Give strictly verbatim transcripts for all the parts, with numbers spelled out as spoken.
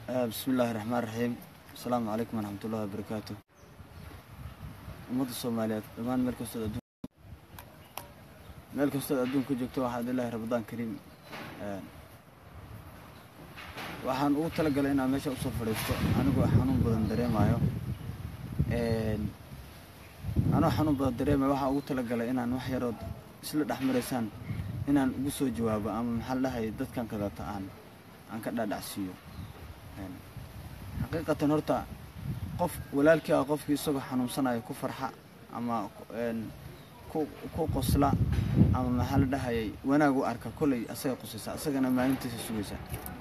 بسم الله الرحمن الرحيم. السلام عليكم ورحمة الله وبركاته. أمد الصوماليات دمان ملك أستاذ أدون ملك أستاذ أدون كجوكتو واحد الله رمضان كريم. waxaan ugu tala galay inaan meesha u soo fadhiisto anigu xanuun badan dareemayo een ana xanuun badan dareemayo waxa ugu tala galay inaan wax yar oo isla dhaxmareysaan inaan ugu soo jawaabo ama maxal lahay dadkan kada taan aan ka dhaadhacsiyo een xaqiiqatan horta qof walaalkii ah qofkii isagoo xanuunsanayo ku farxa ama een ku ku qosla ama maxal dhahay wanaag u arka kulay asaga qosaysa asagana maalintiisa sugaysa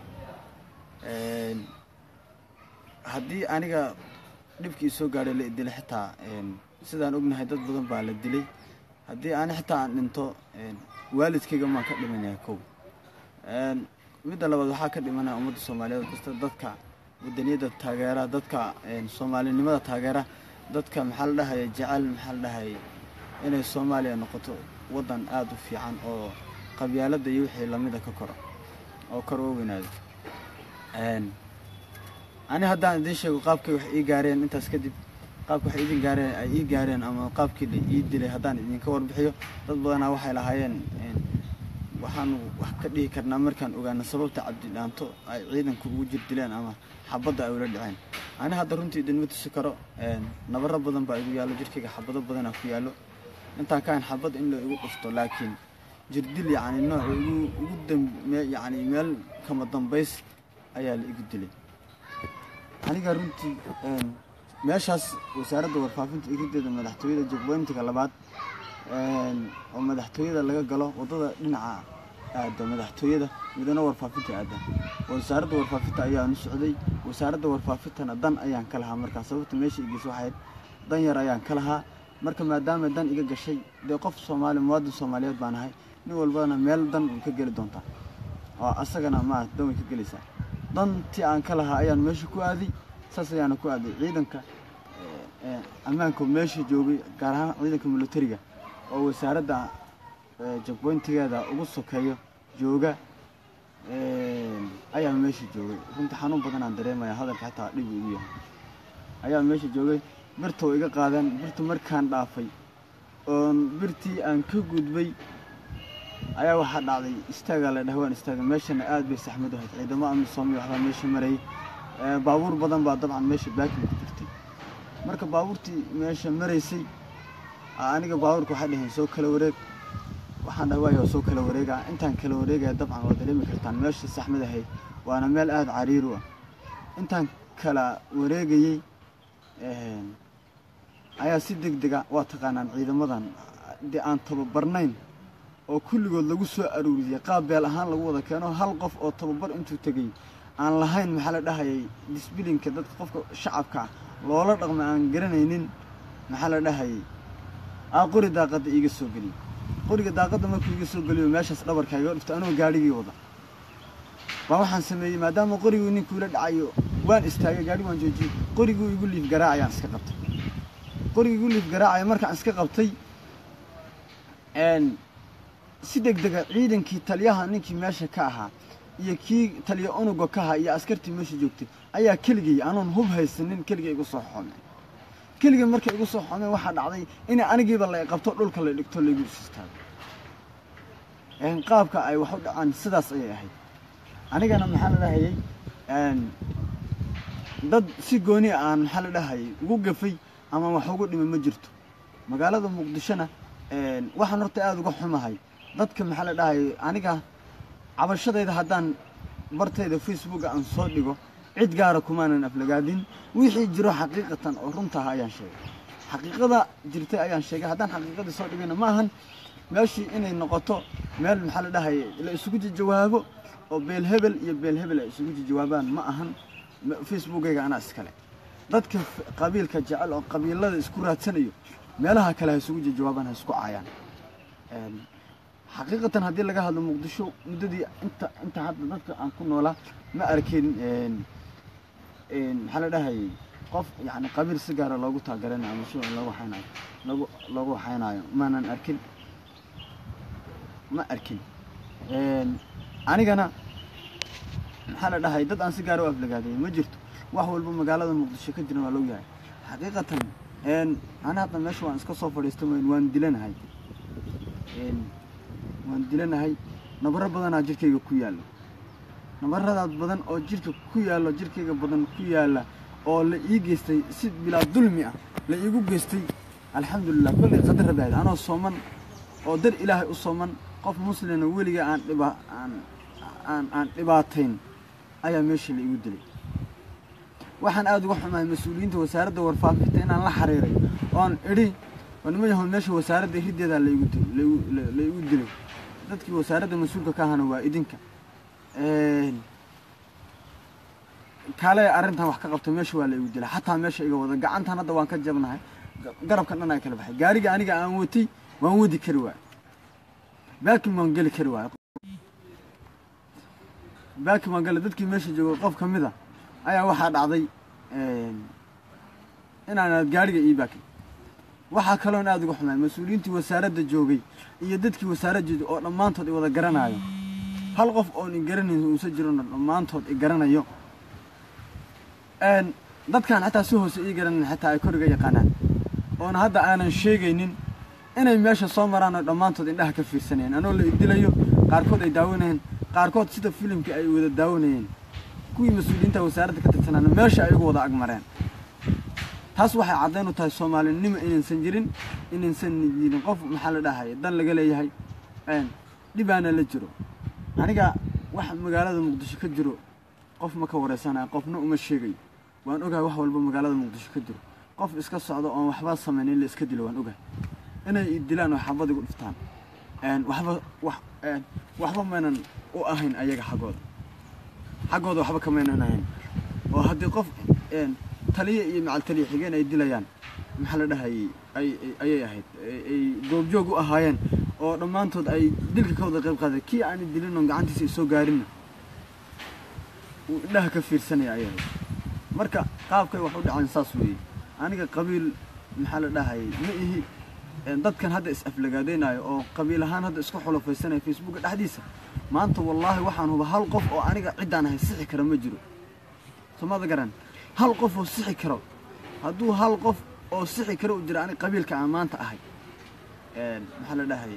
een haddii aniga dhibkii soo gaaray la dilay xitaa een sidaan ognahay dad badan baa la dilay haddii aan xitaa aan dhinto een waalidkayga ma ka dhimanayaa kow een mid labaad waxa ka dhimanaa ummadda Soomaaliyeed kasta dadka wadaniyada taageera dadka een Soomaalinimada taageera dadka maxal dhahay jecel maxal dhahay inay Soomaaliya noqoto wadan aad u fiican oo qabyaalada iyo wixii lamida ka koro oo kor u weynaado een ani haddaan idin sheego qaabkii wax ii gaareen intaas kadib qaabkii wax idin gaareen ay ii gaareen ama qaabkii ii dilay haddaan idin ka warbixiyo dad badan waxay lahaayeen een waxaan wax ka dhigi karnaa markaan ogaano sababta cabdi dhaanto ay ciidanku ugu jir dileen ama xabadda ay ula dhaceen ani hadda runtii idin ma tusi karo een nabarro badan baa igu yaalo jirkayga xabado badan ku yaalo intaan kaan xabad in la igu dhufto laakiin jirdil yaani nooc ugu ugu dambe yaani meel kama dambays ayaa la igu dilay aniga runtii een meeshaas wasaaradda warfaafinta igideeda madaxtooyada jubbaland labaad een oo madaxtooyada laga galo wadada dhinaca aada madaxtooyada midna warfaafinta aada wasaaradda warfaafinta ayaa u socday wasaaradda warfaafintana dan ayaan ka lahaa marka sababta meesha igiis waxay dan yar ayaan ka lahaa marka maadaama dan iga gashay de qof Soomaali muwaadin Soomaaliyeed baan ahay nin walbana meel dan uu ka gali doonta oo asagana ma dan ka galaysa dantii aan ka lahaa ayaan meesha ku aaday saas ayaan ku aaday ciidanka ee amaanka meesha joogay gaar ahaan ciidanka militariga oo wasaaradda jubbaland-tigeeda ugu sokeeyo jooga ee ayaa meesha joogay runta xanuun badan aan dareemayo hadalka xitaa dhib igu yahay ayaa meesha joogay birtoo iga qaadan birtu markaan dhaafay oo birtii aan ka gudbay ayaa waxa dhacday istaaga la dhawaan istaaga meeshana aad bay saxmad u hayd ciidamo ama Soomaaliya waxa meesha maray ee baabuur badan baa dabcan meesha baakin ku jirtay marka baabuurtii meesha maraysay aniga baabuurku waxa dhahay soo kala wareeg waxaan dhawayo soo kala wareega intaan kala wareegay dabcan waa dareemi kartaan meesha saxmad ahay waana meel aad cariir u ah intaan kala wareegayay ee ayaa si degdeg ah waa taqaanaan ciidamadan de aan tababarnayn oo kulligood lagu soo aruuriyay qaab beel ahaan lagu wada keeno hal qof oo tababar intuu tagay aan lahayn maxaa la dhahayay disciplineka dadka qofka shacabka loola dhaqmo aan garanaynin maxaa la dhahayay aqoori daaqada iga soo gali qoriga daaqada markuu iga soo galiyo meeshaas dhabarkayga dhufta anoo gaarigii wada baa waxaan sameeyay maadaama qorigu ninku ila dhacayo waan istaagay gaari waan joojiyay qorigu igu liif garaacayaan iska qabtay qorigu igu liif garaacay markaan iska qabtay een si degdeg ah ciidankii taliyaha ninkii meesha ka ahaa iyo kii taliya unuga ka ahaa iyo askartii meesha joogtay ayaa keligay anoon hub haysanin keligay igu soo xoomay keligay markay igu soo xoomay waxa dhacday in anigiiba la qabto dhulka la dhigto la igu istaago een qaabka ay wax u dhacaan sidaas ay ahayd anigana maxaa la dhahayay een dad si gooni aan maxaa la dhahayay ugu gafay ama wax ugu dhimay ma jirto magaalada Muqdishona een waxaan horta aad uga xumahay dadka maxaa la dhahayay aniga cabashadayda haddaan bartayda Facebook aan soo dhigo cid gaar ah kumaanan aflagaadin wixii jiro xaqiiqatan oo runta ah ayaan sheegay xaqiiqada jirtay ayaan sheegay haddaan xaqiiqada soo dhigana ma ahan meeshii inay noqoto meel maxaa la dhahayay la isugu jawaabo oo beel hebel iyo beel hebel ay isugu jawaabaan ma ahan Facebook-ayga ana iskale dadka qabiilka jecel oo qabiilada isku raadsanayo meelaha kale ay isugu jawaabaan isku caayaan een xaqiiqatan hadii laga hadlo Muqdisho mudadii inta inta hadda dadka aan ku noolaa ma arkin een een waxa la dhahayay qof yaani qabiil si gaar ah loogu taageeranayo ama soo loogu xaynayo loogu loogu xaynayo maanan arkin ma arkin een anigana محل ده هاي دد أنسي قارو أفلق هذه ما جرت وهو المقالة المقدسة كجرنا ولو يعني حقيقة إن أنا هذا مش وان سكسر فلسطين وان دلنا هاي إن وان دلنا هاي نبرة بدن أجرك يكويال نبرة بدن أجرك كويال أجرك بدن كويال أو ليجستي سد بلا ظلمية ليجو جستي الحمد لله كل قدر بعد أنا الصومن أو در إلهي الصومن قف مسلم ولي عن إبا عن عن عن إباتين أي ماشي اللي يودلي waxaan aad uga xumahay mas'uuliyiinta wasaaradda warfaafinta inaan la xiriiray oon idhi wanima yahay meesha wasaaradda hideeda la igu la igu dilay dadkii wasaaradda mas'uulka ka ahana waa idinka ee kale arintan wax ka qabto meesha waa la igu dilay hatta meesha iga wada gacantan hadda waan ka jabnahay garabkan dhan ay kala baxay gaariga aniga aan watay waan wadi kari waay baakin waan gali kari waay baakin waan gali dadkii meesha joogo qof kamida ayaa waxa dhacday een inaan gaariga ii baakin waxa kale oo aad ugu xumaay mas'uuliyiintii wasaaradda joogay iyo dadkii wasaaradda oo dhamaantood wada garanayo hal qof oo in garanayso uu soo jiro dhamaantood ay garanayo een dadkan xataa si hoose ii garanay xataa ay koriga yaqaanaan oo hadda aanan sheegaynin inay meesha soo maraan dhamaantood indhaha ka fiirsanayeen anoo la idilayo qaarkood ay daawanayeen qaarkood sida filimkii ay wada daawanayeen kuwii mas'uuliyiinta wasaaradda ka tirsanaan meesha ay ugu wada agmareen taas waxay cadeyn u tahay Soomaalinimo inaysan jirin inaysan jirin qof maxaa la dhahay dan laga leeyahay een dibaana la jiro aniga wax magaalada Muqdisho ka jiro qof ma ka wareysanayo qofna uma sheegay waan ogahay wax walba magaalada Muqdisho ka jiro qof iska socdo oo waxba sameeyay la iska dilo waan ogahay inay dilaan oo xabad ugu dhiftaan een waxba wax een waxba maanan u ahayn ayaga xagooda xagooda waxba kama aanayeen oo hadii qof een taliye iyo macal taliye xigeen ay dilayaan maxaa la dhahay ay ay ahayd ay goob joog u ahaayeen oo dhamaantood ay dilka ka wada qayb qaaday kii aan dilin oo gacantiisa soo gaarin uu indhaha ka fiirsanaya ayaga marka qaabkay wax u dhacaan saas weeye aniga qabiil maxaa la dhahay ma ihi dadkan hadda is aflagaadeenayo oo qabiil ahaan hadda isku xulufaysanay Facebook dhaxdiisa maanta wallahi waxaan huba hal qof oo aniga cidaan ahay sixi kara ma jiro Soomada garan hal qof oo sixi karo haduu hal qof oo sixi karo u jira aniga qabiilka aan maanta ahay een maxaa la dhahay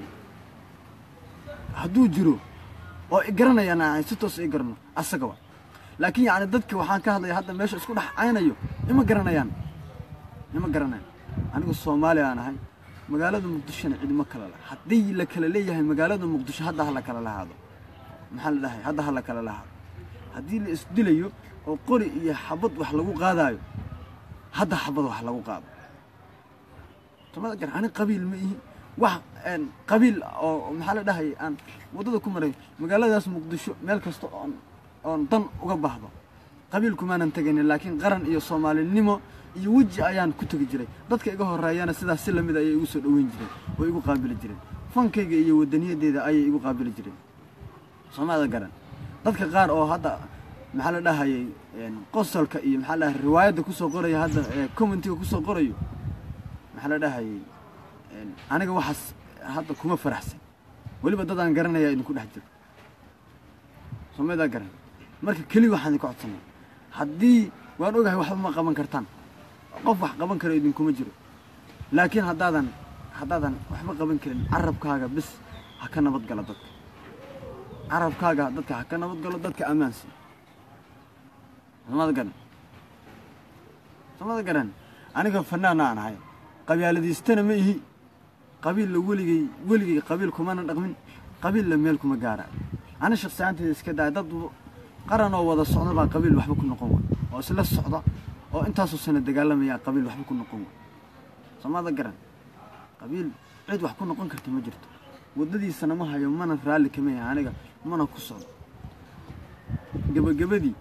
haduu jiro oo i garanayaan ay si toos ay garno asaga waa laakiin yaani dadka waxaan ka hadlay hadda meesha isku dhaxaynayo ima garanayaan ima garanayaan anigu Soomaali aan ahay magaalada Muqdisho cid ma kala laha hadii la kala leeyahay magaalada Muqdisho hadda la kala lahaado maxaa la dhahay hadda la kala lahaado hadii la isdilayo oo qori iyo xabad wax lagu qaadayo hadda xabad wax lagu qaado tamada gar ani qabiil ma ihi wax aan qabiil oo maxaa la dhahay aan wadada ku maray magaaladaas Muqdisho meel kasto oo on dan uga baahdo qabiil kuma aanan tagayn laakiin qaran iyo Soomaalinimo iyo waji ayaan ku tagi jiray dadka iga horeeyana sidaas si lamid ah ay igu soo dhaweyn jireen oo igu qaabili jireen fankayga iyo wadaniyadeeda ay igu qaabili jireen Soomaalida garan dadka qaar oo hadda maxaa la dhahay een qosolka iyo maxaa la dhahay riwaayada ku soo qoraya hadda commentiga ku soo qorayo maxaa la dhahay een aniga waxas hadda kuma faraxsan waliba dad aan garanaya idinku dhex jiro Soomaalida garan marka kali waxaan ku codsanay hadii waan ogahay waxba ma qaban kartaan qof wax qaban karo idin kuma jiro laakiin hadaadan hadaadan waxba qaban karin arabkaaga bis ha ka nabad galo dadka arabkaaga dadka ha ka nabad galo dadka amaansi Soomaalida garan Soomaalida garan aniga fanaan aan ahay qabyaaladiistana ma ihi qabiil la weligay weligay qabiil kuma dhaqmin qabiil la meel kuma gaara ana shakhsiyaantayda iska daa dad qaran oo wada socda baa qabiil waxba ku noqon oo isla socda oo intaas oo sano dagaalamaya qabiil waxba ku noqon Soomaalida garan qabiil cid wax ku noqon karta ma jirto wadadiisana ma hayo mana raali kama yahay aniga mana ku socdo gabagabadii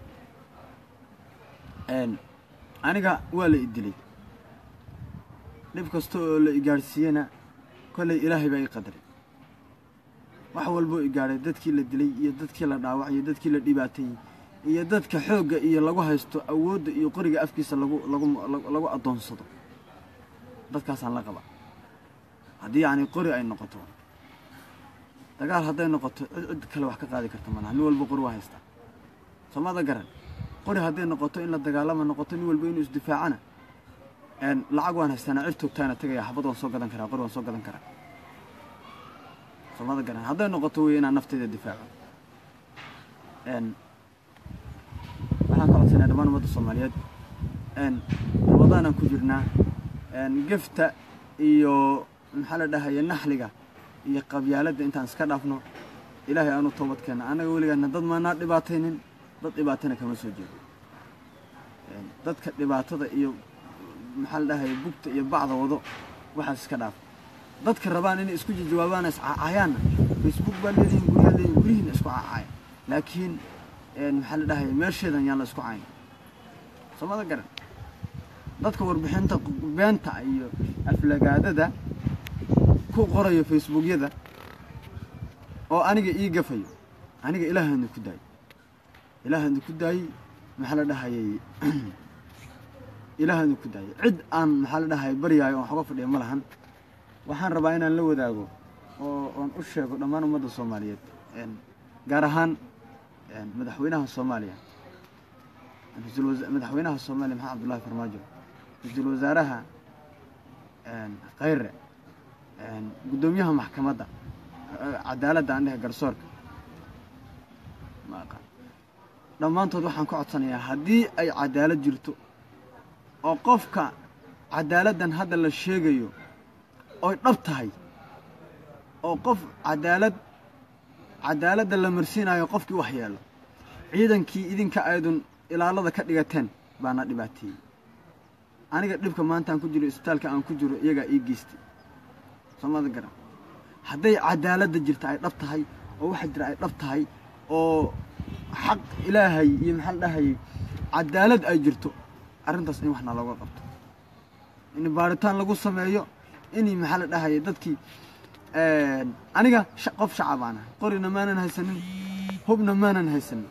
een aniga waa la idilay dib kasto oo la igaarsiiyana kulay Ilaahay baa i qadaray wax walbo i gaaray dadkii la dilay iyo dadkii la dhaawacay iyo dadkii la dhibaatay iyo dadka xooga iyo lagu haysto awoodda iyo qoriga afkiisa lagu lagu lagu adoonsado dadkaas aan la qaba hadii yani qori ay noqoto dagaal haday noqoto cid kale wax ka qaadi karta mana nin walba qori waa haysta samada garan qori haddii noqoto in la dagaalamo noqoto nin walba inuu isdifaacana een lacag waan haysana cid toogtaana tagaya xabad waan soo gadan karaa qori waan soo gadan karaa samada garan hadday noqoto way inaan nafteeda difaaco een waxaan ka codsanaa dhammaan ummadda Soomaaliyeed een wadana ku jirnaa een gifta iyo maxaa la dhahayaa naxliga iyo qabyaalada intaan iska dhaafno ilaahay aanu toobad keena anaga waligeena dad maana dhibaataynin dad dhibaatana kama soo jeedo een dadka dhibaatada iyo maxaa la dhahayaa bugta iyo bacda wado waxa iska dhaaf dadka rabaan inay isku jawaabaan iscaayaan Facebook baa leeyihiin guriga leeyihiin gurihiina isku caay laakiin een maxaa la dhahayaa meesheedan yaan la isku caay samada garan dadka warbixinta beenta iyo aflagaadada ku qorayo Facebook-yada oo aniga ii gafayo aniga ilaahayna ku daay ilaahayna ku daay maxaa la dhahayaa ilaahayna ku daay cid aan maxaa la dhahayaa bariyaayo oo xogo fadhiyo ma lahan waxaan rabaa inaan la wadaago oo aan u sheego dhammaan ummadda Soomaaliyeed een gaar ahaan een madaxweynaha Soomaaliya madaxweynaha Soomaaliya Maxamed Cabdullaahi Farmaajo ra'iisul wasaaraha een Khayre een gudoomiyaha maxkamadda cadaaladda aan dhahay garsoorka ma aqaan dhammaantood waxaan ku codsanayaa haddii ay cadaalad jirto oo qofka cadaaladdan hadda la sheegayo oo dhab tahay oo qof cadaalad cadaaladda la marsiinayo qofkii wax yeelo ciidankii idinka aydun ilaalada ka dhigateen baana dhibaateeyay aniga dhibka maanta aan ku jiro isbitaalka aan ku jiro iyaga ii geystay samada garan hadday cadaaladda jirto ay dhab tahay oo waxa jira ay dhab tahay oo xaq ilaahay iyo maxal dhahay cadaalad ay jirto arrintaas in waxna looga qabto in baaritaan lagu sameeyo in maxal dhahay dadkii ee aniga qof shacabana qorina maanan haysanin hubna maanan haysanin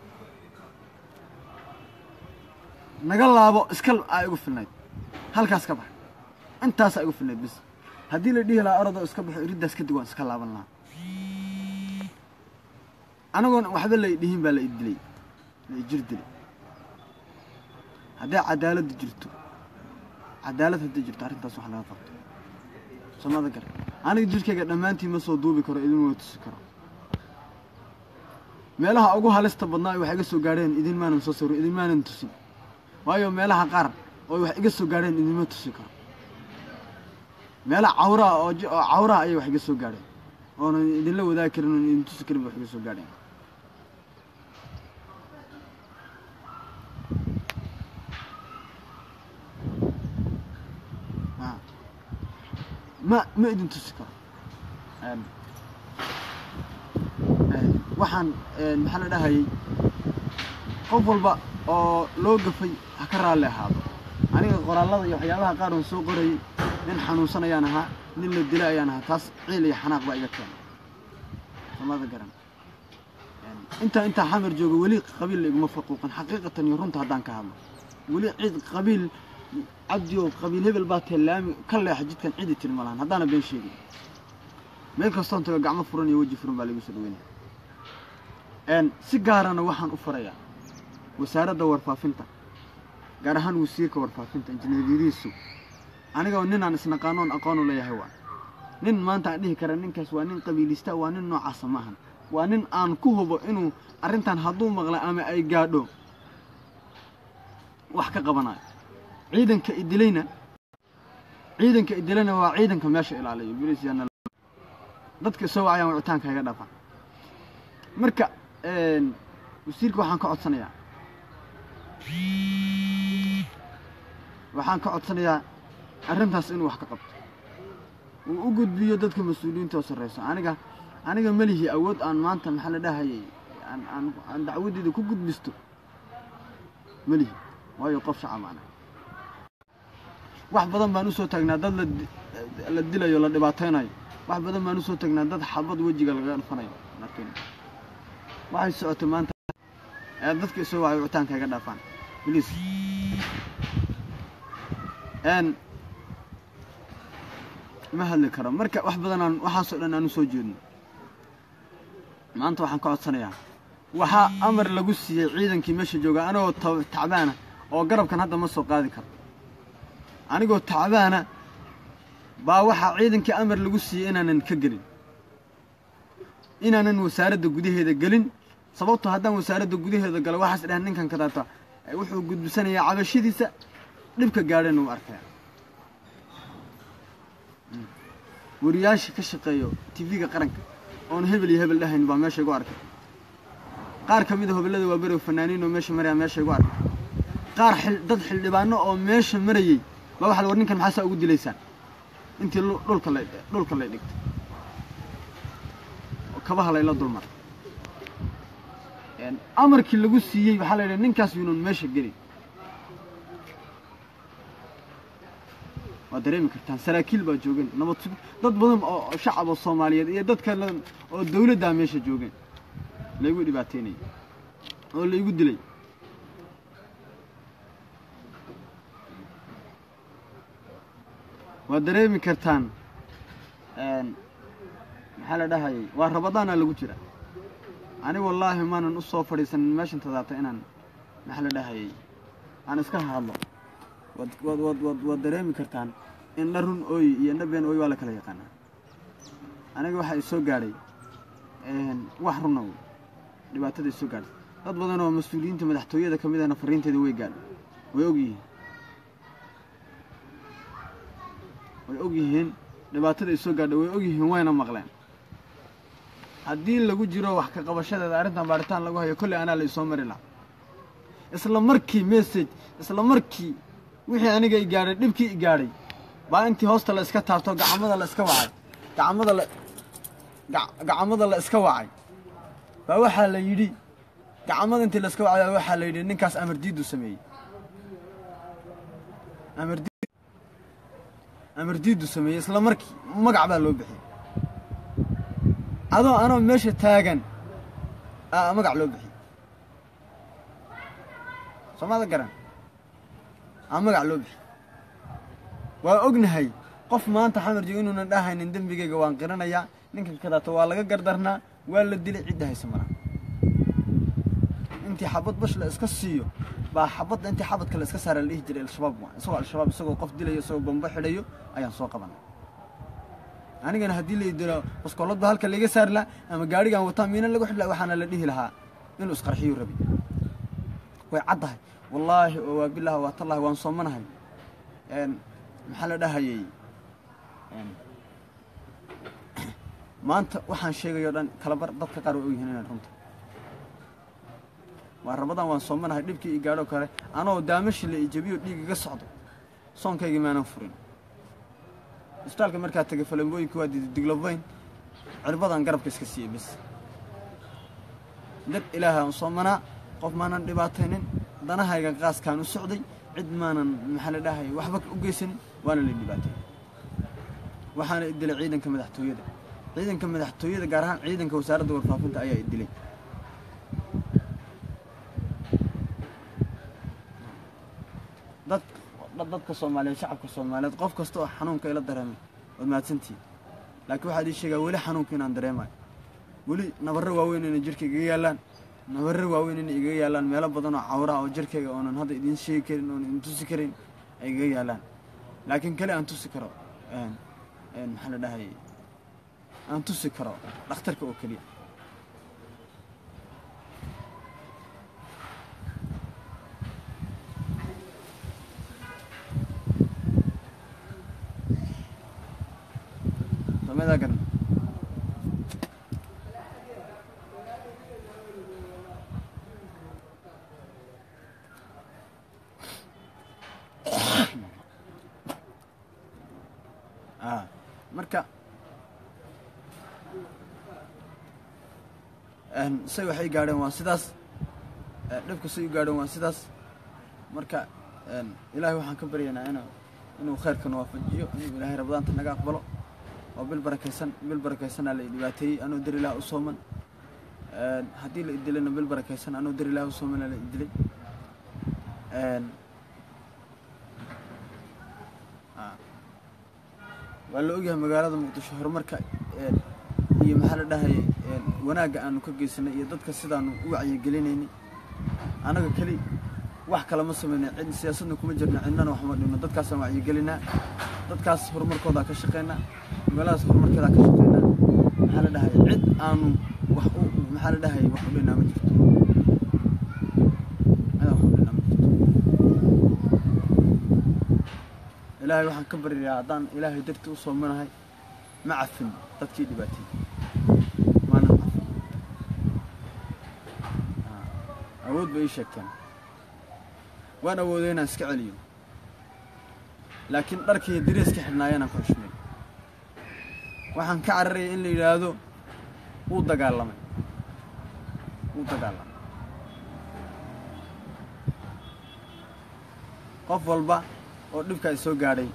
naga laabo iskal ay ugu filnayd halkaas ka bax intaas ay ugu filnayd bis haddii la dhihi lahaa orado iska baxo iridaas ka diwan iska laaban lahaa anagoon waxba la dhihin baa la idilay la jir dilay haddii cadaalad jirto cadaalad haddii jirto arrintaas wax laga qabto samada gar aniga jirkayga dhamaantii ma soo duubi karo idin ma tusi karo meelaha ugu halista badnaa ay wax iga soo gaareen idin maanan soo sawir idin maanan tusin waayo meelaha qaar oo wax iga soo gaareen idin ma tusi karo meelaha cawra oo cawra ay wax iga soo gaareen oo idin la wadaag karin oo idin tusi karin wax iga soo gaareen ما ما إذن تسكر waxaan maxaa la dhahay qof walba oo loo gafay ha ka raali ahaado aniga qoraalada iyo waxyaabaha qaar oo soo qoray nin xanuunsanayaan ahaa nin la dilay ayaan ahaa taas ciil iyo xanaaq baa iga keenay samada garan inta inta xamar joogo wali qabiil iguma faquuqan xaqiiqatan iyo runta hadaan ka hadlo wali cid qabiil عبدي وقبيل هبل بات اللامي كله حجت كان عدة الملان هذا أنا بين شيء ما كستان تلقى عم فرني وجه فرن بالي بسدوين إن سجارنا وحن أفريا وسارة دور فافنتا جارهان وسيرك ور فافنتا إنجنيريسو أنا قاون نين نسنا قانون أقانون لا يهوا نين ما أنت عليه كرنين كسوانين قبيل استا وانين نوع عصمهن وانين أن كهوب إنه أرنتان هضوم مغلا أما أي جادو وحكا قبناي ciidanka idilayna ciidanka idilayna waa ciidanka meesha ilaaliyo booliisana dadka soo wacayaan wicitaanka iga dhafa marka een wasiirka waxaan ka codsanayaa waxaan ka codsanayaa arrintaas inuu wax ka qabto uu u gudbiyo dadka mas'uuliyiinta oo sareyso aniga aniga malihi awood aan maanta maxaa la dhahay aan aan dacwadeeda ku gudbisto malihi waayo qof shacabana wax badan baan u soo taagnaa dad la dilayo la dhibaateynayo wax badan baan u soo taagnaa dad xabad wajiga laga dhafanayo laakiin waxay socotay maanta ee dadka soo wacay wicitaanka iga dhaafaan please een ma hadli karo marka wax badan aan waxa soo dhan aan u soo jeedno maanta waxaan ka codsanayaa waxaa amar lagu siiyey ciidankii meesha jooga anigoo tacbaana oo garabkan hadda ma soo qaadi karo anigoo tacbaana baa waxaa ciidankii amar lagu siiyey inaanan ka gelin inaanan wasaaradda gudaheeda gelin sababtoo haddaan wasaaradda gudaheeda galo waxaas dhahan ninkan kadaata wuxuu gudbisanayaa cabashadiisa dhibka gaadheen uu arkaya wariyaashii ka shaqeeyo tv-ga qaranka oon hebel iyo hebel dhahayn baa meesha igu arkay qaar ka mid a hobellada waa beri fanaaniin oo meesha maraya meesha igu arkay qaar dad xildhibaano oo meesha marayay baa waxa la war ninkan maxaa saa ugu dilaysaan intii dhulka la dhulka la dhigtay oo kabaha la ila dulmar een amarkii lagu siiyey waxa la yiraahdaa ninkaas yuunan meesha gelin waa dareemi kartaan saraakiil baa joogeen nabad dad badan oo shacab Soomaaliyeed iyo dad kale oo dawladda meesha joogeen la igu dhibaateynay oo la igu dilay waa dareemi kartaan een maxaa la dhahay waa rabadaan lagu jira ani wallahi maanan u soo fadhiisan meeshan tadaata inaan maxaa la dhahay aan iska hadlo wad wad wad wad dareemi kartaan in dharun ooy iyo nabeen ooy wala kala yaqaan aniga waxa ay soo gaaray een wax runow dhibaatada soo gaaray dad badan oo mas'uuliyiinta madaxtooyada kamid ah fariinteeda way gaadhay way ogyihiin way ogyihiin dhibaatada soo gaadhay way ogyihiin wayna maqleen haddii lagu jiro wax ka qabashada arrintan baaritaan lagu hayo kulli ana la soo mari la isla markii message isla markii wixii aniga i gaaray dhibkii i gaaray baa intii hoosta la iska taabto gacmada la iska wacay gacmada la gacmada la iska wacay baa waxa la yiri gacmada intii la iska wacay waxa la yiri ninkaas amar diidu sameeyay amar diid amar diidu sameeyay isla markii magac baa loo bixiyay adoo anoo meesha taagan aa magac loo bixiyay Soomaalida garan aa magac loo bixiyay waa ognahay qof maanta xamar joogo inuu dhaahaynin dambigayga waan qiranayaa ninka kadaato waa laga gardarnaa waa la dilay cid haysa mara intii xabad bash la iska siiyo baa xabad intii xabad kale iska saaray la dhihi jiray al-shabaab waa isagoo al-shabaab isagoo qof dilayo isagoo bomba xidhayo ayaan soo qabanay anigana hadii la idiro baskoolada halka laga saarla ama gaarigan wata miina lagu xidla waxaana la dhihi lahaa inuu isqarxiyo rabi way cadahay wallahi wa billahi wa tallahi waan soomanahay een maxaa la dhahayay een maanta waxaan sheegayo dhan kala bar dadka qaar way u yihiin runta waa rabadaan waan soomanahay dhibkii i gaadho kale anoo daamashi la ijabiyo dhiig iga socdo soonkayga maanan furin isbitaalka markaa tagay falambooyinka waa diglobayn cirbadan garabka iska siiyay bis dad ilaahay aan soomana qof maanan dhibaataynin danahayga qaaskaan u socday cid maanan maxaa la dhahay waxba u geysan waana la dhibaatay waxaana idilay ciidanka madaxtooyada ciidanka madaxtooyada gaar ahaan ciidanka wasaaradda warfaafinta ayaa idilay dad dadka Soomaaliyeed shacabka Soomaaliyeed qof kasta oo xanuunka ila dareemay oo maadsantii laakiin waxa ay sheegaa wali xanuunka inaan dareemay wali nabarro waaweyn in jirkayga yaalaan nabarro waaweyn in iga yaalaan meelo badan oo cawra oo jirkayga oonan hadda idin sheegi karin oo in tusi karin ay iga yaalaan laakiin kale aan tusi karo een een maxaa la dhahay aan tusi karo dhakhtarka oo kaliya ماذا قال اه marka aan say waxay gaadheen waa sidaas dhibku say gaadheen waa sidaas marka aan ilaahay waxaan ka baryaynaa inuu inuu khayrkan waafajiyo inuu ilaahay rabadaanta naga aqbalo وبالبركيسن بالبركيسن على إدلاتي أنا دري له أصومن هدي اللي إدلنا بالبركيسن أنا دري له أصومن على إدلي وقال له أجي مقالة مقدس شهر مركا هي محل ده هي wanaaga aanu ka geysanay iyo dadka sidaanu u wacyigelinayni anaga kali wax kala ma sameeyna cid siyaasadna kuma jirna cidna wax ma dhino dadkaas aan wacyigelinaa dadkaas horumarkooda ka shaqeynaa magaaladaas horumarkeeda ka shaqeynaa waxa la dhahay cid aanu wax u waxa la dhahay wax u dhinaa ma jirto ilaahay waxaan ka baryaa hadaan ilaahay dartii u soo manahay ma cafin dadkii dhibaatay maana awood bay sheegtaan waan awooday inaan iska celiyo laakiin dharkii diriiska xidhnaayeen aan ku xushmay waxaan ka cararay in la yiraahdo uu dagaalamay uu dagaalamay qof walba oo dhibka soo gaaray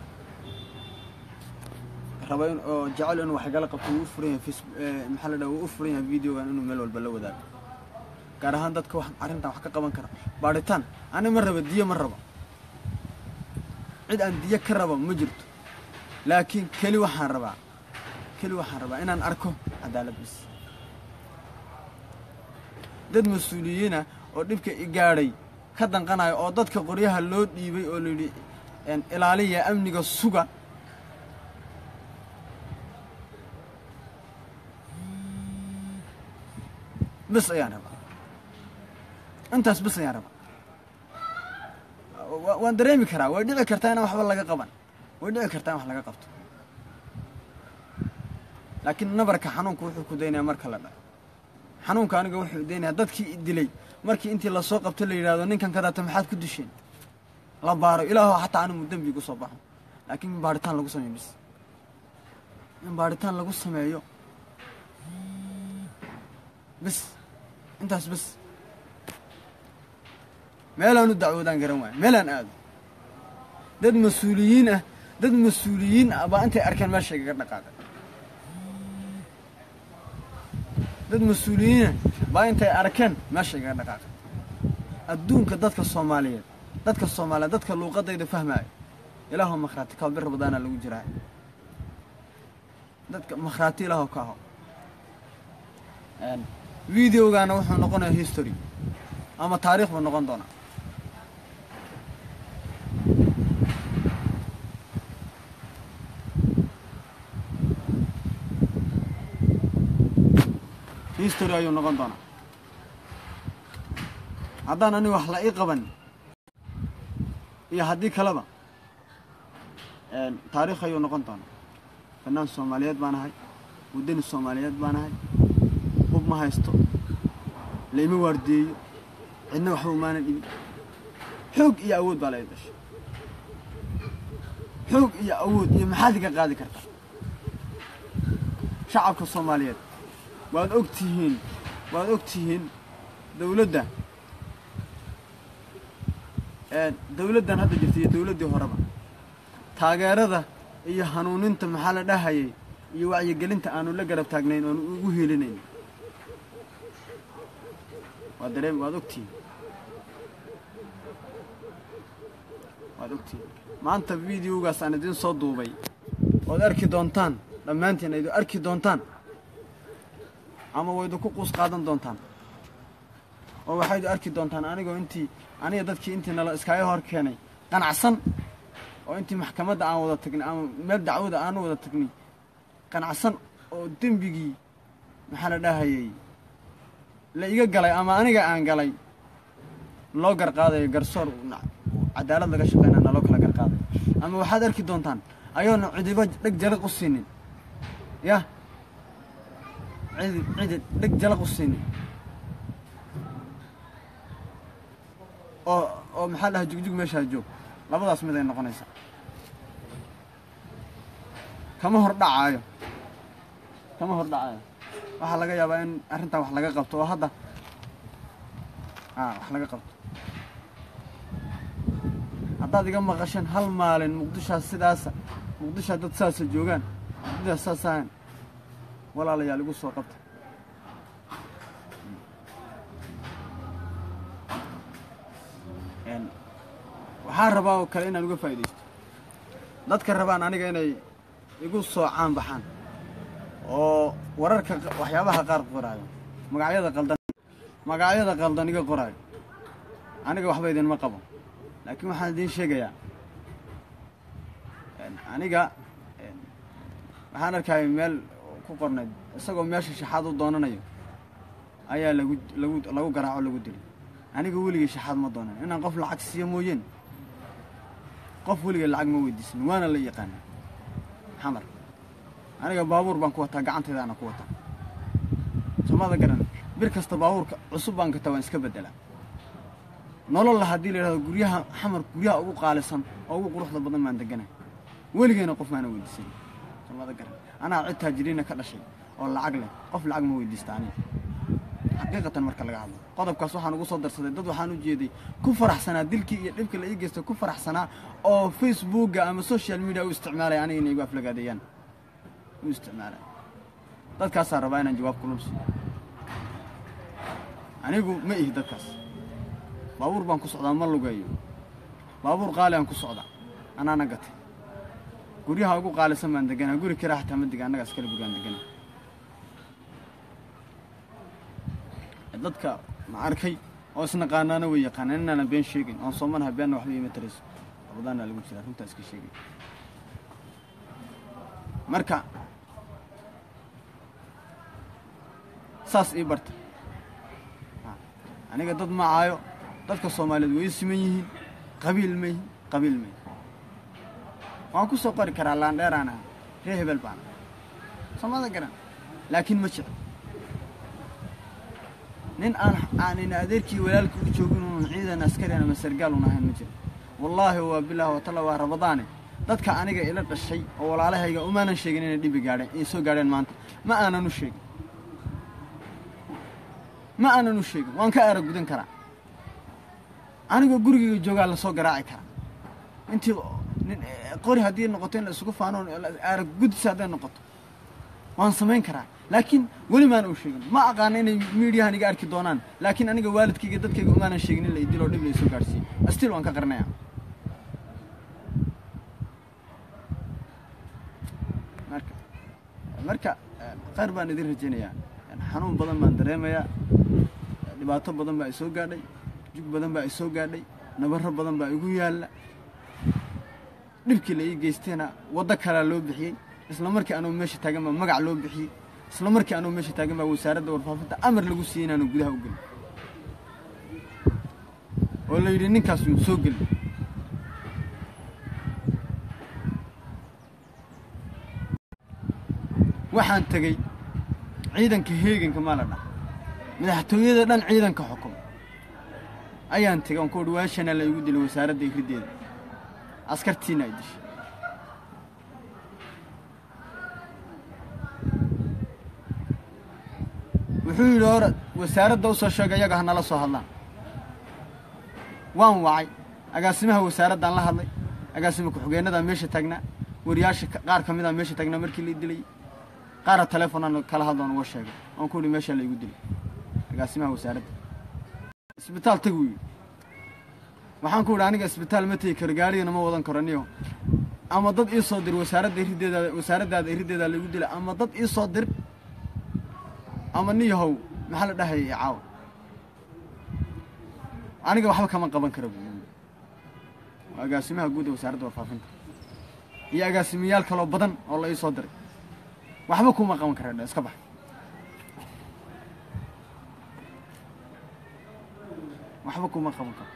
raba in oo jecel inuu wax gala qabto uu furan Facebook maxaa la dhahaa uu furan video-gan inuu meel walba la wadaago gaar ahaan dadka wax arintan wax ka qaban kara baaritaan ani ma raba diyo ma raba cid aan diyo ka raba ma jirto laakiin kali waxaan rabaa kali waxaan rabaa inaan arko cadaalad bis dad mas'uuliyiina oo dhibka i gaaray ka danqanayo oo dadka qoryaha loo dhiibay oo leeyahay in ilaaliya amniga suga bas ayaan rabaa intaas bas ayaan rabaa waan dareemi karaa way dhici kartaa in waxba laga qaban way dhici kartaa in wax laga qabto laakiin nabarka xanuunku wuxuu ku daynayaa marka la dhaco xanuunka aniga wuxuu daynayaa dadkii dilay markii intii la soo qabtay la yiraahdo ninkan ka daata maxaad ku disheen la baaro ilaahu hatta aanu dambi ku soo baxo laakiin baaritaan lagu sameeyo bis in baaritaan lagu sameeyo bis intaas bis meelaanu dacwadaan garan waay meelaan aado dad mas'uuliyiin ah dad mas'uuliyiin ah baa intay arkeen meesha iga dhaqaaqay dad mas'uuliyiin baa intay arkeen meesha iga dhaqaaqay adduunka dadka Soomaaliyeed dadka Soomaaliyeed dadka luuqadayda fahmay ilaahu makhraati ka bir rabadana lagu jiraa dadka makhraati ilaahu ka haw een video-gaana wuxuu noqonayaa history ama taariikh buu noqon doonaa history ayuu noqon doonaa haddaan ani wax la ii qaban iyo haddii kaleba een taariikh ayuu noqon doonaa fanaan Soomaaliyeed baan ahay wadani Soomaaliyeed baan ahay hub ma haysto leeyma waardiyo cidna waxba uma aanin xoog iyo awood baa la yeeshay xoog iyo awood iyo maxaad ka qaadi kartaa shacabka Soomaaliyeed waad ogtihiin waad ogtihiin dawladda ee dawladdan hadda jirtay dawladdii horeba taageerada iyo hanuuninta maxaa la dhahayay iyo wacyigelinta aanu la garab taagnayn oo ugu heelinayn waa dareem waad ogtihiin waad ogtihiin maanta video-gaas aan idin soo duubay ood arki doontaan dhammaantiin ay arki doontaan ama waydu ku qus qaadan doontaan oo waxaad arki doontaan anigoo intii aniga dadkii intii nala iskaaga hor keenay qanacsan oo intii maxkamadda aan wada tagnay ama meel dacwada aan wada tagnay qanacsan oo dambigii maxaa la dhahayay la iga galay ama aniga aan galay loo gar qaaday garsoor cadaalad laga shaqeynaa loo kala gar qaaday ama waxaad arki doontaan ayoona cidiba dhag jalaq u siinin ya عيد عيد دق جلق السنة أو أو محلها جوج جوج مش هجوب لا بضع اسمه ذي النقنيسة كم هو رضع عايو كم هو رضع عايو واحد لقى يا بين أنت واحد لقى قبته وهذا آه واحد لقى قبته هذا دي جنب غشان هالمال مقدش هالسداسة مقدش هالتساس الجوجان ده أساساً ولا لا يالقوا سوقت يعني waxaan rabaa oo kale inaan uga faa'iideysto dadka rabaan aniga inay igu soo caan baxaan oo wararka waxyaabaha qaar qoraayo magacyada qaldan magacyada qaldan iga qoraayo aniga waxba idin ma qabo laakiin waxaan idin sheegayaa aniga waxaan arkay meel ku qornay isagoo meesha shaxaad u doonanayo ayaa lagu lagu lagu garaaco lagu dilay aniga weligii shaxaad ma doonan inaan qof lacag siiyo mooyeen qof weligii lacag ma weydiisan waana la yaqaan xamar aniga baabuur baan ku wataa gacantayda ana ku wataa samada garan bir kasta baabuurka cusub baan ka tawan iska bedela nolol la hadii la yiraahdo guryaha xamar guryaha ugu qaalisan oo ugu quruxda badan maan deganay weligeena qof maana weydiisan samada garan ana cid taajiriina ka dhashay oo lacag leh qof lacag ma weydiistaan xaqiiqatan marka laga hadlo qodobkaas waxaan ugu soo darsaday dad waxaan u jeeday ku faraxsanaa dilkii iyo dhibkii la ii geystay ku faraxsanaa oo Facebook ama social media u isticmaalay aniga inay igu aflagaadayaan u isticmaalay dadkaas rabaa inaan jawaab ku nabsi anigu ma ihi dadkaas baabuur baan ku socdaa ma lugayo baabuur qaali aan ku socdaa anaana gatay guryaha ugu qaalisan baan deganaa guri kira xataa ma degan anaga iskala guriyaan deganaa dadka ma arkay oo isna qaanaana way yaqaanaan inaan been sheegin oo Soomaaliya been wax weey ma tariis abadana lagu jira runta iska sheegay marka saas ii barta aniga dad ma aayo dadka Soomaaliyeed way siman yihiin qabiil may qabiil may waan ku soo qori karaa laan dheeraana ree hebel baan Soomaalida garan laakiin ma jiro nin aan aan in adeerkii walaalku u joogin oo ciidan askari ama sargaal una ahayn ma jiro wallahi wa billahi wa ta'ala wa ramadaan dadka aniga ila dhashay oo walaalahayga uma aanan sheegin inay dhib gaadhay ee soo gaadheen maanta ma aanan u sheegin ma aanan u sheegin waan ka arag gudan karaa aniga gurigayga joogaa la soo garaaci karaa intii qori hadii noqoto in isugu faano arag gudsi hadii noqoto waan sameyn karaa laakiin wali ma aan u sheegin ma aqaan inay media aniga arki doonaan laakiin aniga waalidkayga dadkayga uma aanan sheegin in la idilo dhib la soo gaarsiin astil waan ka qarnaa marka marka qaar baan idin rajaynayaa xanuun badan baan dareemayaa dhibaato badan baa soo gaadhay jug badan baa soo gaadhay nabarro badan baa igu yaala dhibkii la ii geystayna wada kala loo bixiyay isla markii aanu meesha taagan baa magac loo bixiyay isla markii aanu meesha taagan baa wasaaradda warfaafinta amar lagu siiyay inaanu gudaha u galin oo la yiri ninkaas uu soo gal waxaan tagay ciidanka heeganka maaladha madaxtooyada dhan ciidanka xukum ayaan tagay oo ku dhawaashana la igu dilay wasaaradda irideeda askartiina ay dishay wuxuu yiri hore wasaaradda u soo sheegay ayaga hanala soo hadlaan waan wacay agaasimaha wasaaraddan la hadlay agaasima ku xigeenada meesha taagnaa wariyaasha qaar kamid ah meesha taagnaa markii la dilay qaar telefoonana kala hadlaan uga sheegay aan ku meesha la igu dilay agaasimaha wasaaradda isbitaal tagu waxaan ku wadaan aniga isbitaal ma tii kar gaariyana ma wadan karaniyo ama dad ii soo dir wasaaradda irideeda wasaaradda irideeda la igu dilay ama dad ii soo dir ama niyahow maxaa la dhahay caaw aniga waxba kama qaban karo agaasimaha guud ee wasaaradda warfaafinta iyo agaasimayaal kale badan oo la ii soo diray waxba kuma qaban karo iska bax waxba kuma qaban karo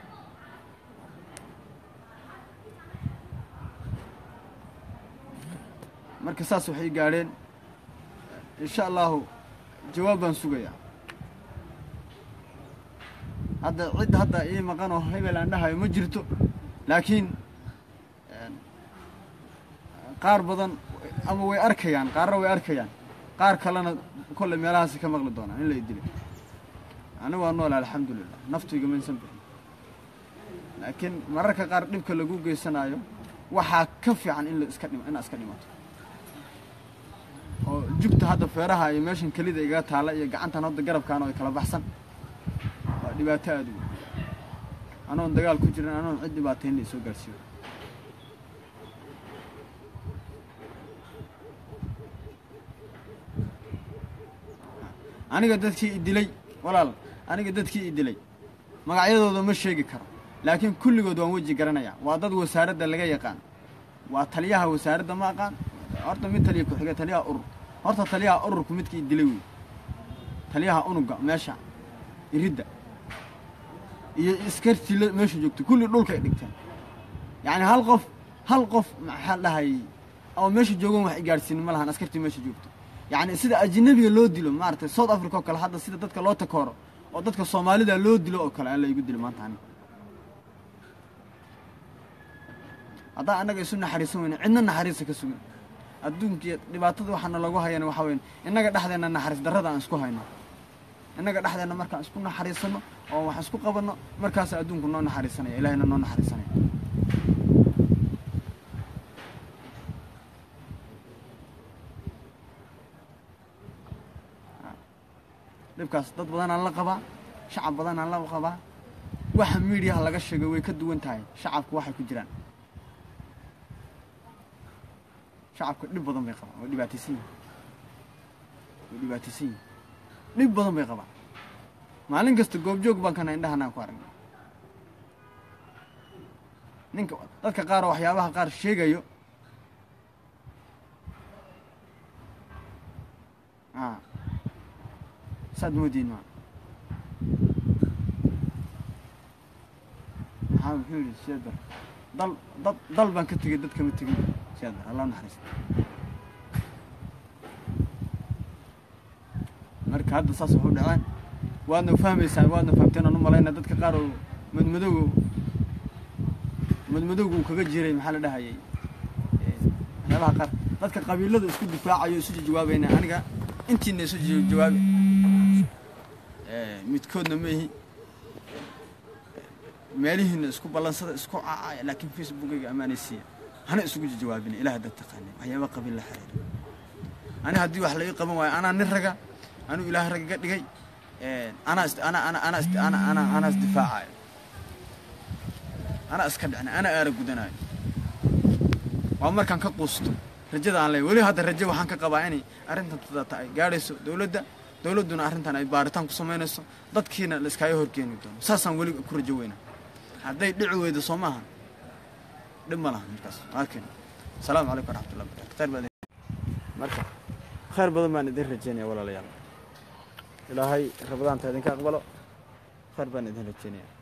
marka saas waxay gaareen insha Allah jawaab baan sugayaa hadda cid hadda ii maqan oo hebel aan dhahayo ma jirto laakiin qaar badan ama way arkayaan qaarna way arkayaan qaar kalena kulli meelahaas ka maqli doonaan in la idilay anigu waa nool alxamdulillah naftayga ma insan bixin laakiin mararka qaar dhibka lagu geysanayo waxa ka fiican in la iska dhimo in iska dhimato oo jugta hadda feeraha iyo meeshan kalida iga taala iyo gacantan hadda garabkaan oo kala baxsan waa dhibaato aad u anoon dagaal ku jirin anoon cid dhibaateyn la soo gaarsiiyo aniga dadkii idilay walaal aniga dadkii idilay magacyadooda ma sheegi karo laakiin kulligood waan waji garanaya waa dad wasaaradda laga yaqaan waa taliyaha wasaaradda ma aqaan horta mid taliya ku xiga taliyaha urur horta taliyaha ururku midkii idilay wey taliyaha unuga meesha iridda iyo iskarti meesha joogto kulli dhulka ay dhigteen yani hal qof hal qof maxaa dhahay oo meesha joogan wax gaarsiin ma lahan askarti meesha joogto yani sida ajnabiga loo dilo maartay South Africa oo kale hadda sida dadka loo takooro oo dadka Soomaalida loo dilo oo kale aan la igu dilo maanta ani hada anaga isu naxariisan weyn cidna naxariis ka sugan adduunka dhibaatada waxana lagu hayana waxa weyn inaga dhaxdeena naxariis darrada aan isku hayno inaga dhaxdeena marka isku naxariisano oo wax isku qabano markaas adduunku noo naxariisanaya ilaahayna noo naxariisanaya dibkaas dad badan aan la qabaa shacab badan aan la qabaa waxa media laga sheegay way ka duwan tahay shacabku waxay ku jiraan shacabku dib badan bay qabaan oo dhibaataysan oo dhibaataysan dib badan bay qabaan maalin kasta goob joog baan kana indhahanaan ku aragnaa ninka dadka qaar waxyaabaha qaar sheegayo ah sad mudin ma ها وحولي سيادر ضل ضل ضل بان كتجي دد كم تجي سيادر الله نحرس مرك هذا صاص وحول دعان وانا فاهم يسا وانا فهمتين أنا ملاينا دد كقارو من مدو من مدو وكجيري محل ده هاي أنا بقى قار دد كقبيلة ده اسكت دفاع عيو سجى جوابنا أنا جا أنتي نسجى جواب متكون ماهي مالهن اسكو بلانسada isku caacay laakiin Facebook-ga amaanaysiya hana isugu jawaabin ilaaha dad taqaanay waxyaabo qabiil la xiriir ana hadii wax la ii qaban waayo ana nin raga anu ilaaha raga dhigay ee ana ana ana ana ana ana ana isdifaacay ana iska dhacna ana aara gudanaay waa markaan ka quusto rajada aan leeyahay wali hadda rajo waxaan ka qabaa inay arintan tada tahay gaarayso dawladda dawladuna arintan ay baaritaan ku sameynayso dadkiina la iska horkeeni doono saasaan wali ku rajo weynaa hadday dhici weydo Soomaha dhib ma laha markaas laakiin salaamu alaykum waraxmatullaahi wabarakaatuh khayr badan marka khayr badan baan idin rajeynayaa walaalayaal ilaahay rabadaan ta idinka aqbalo khayr baan idin rajeynayaa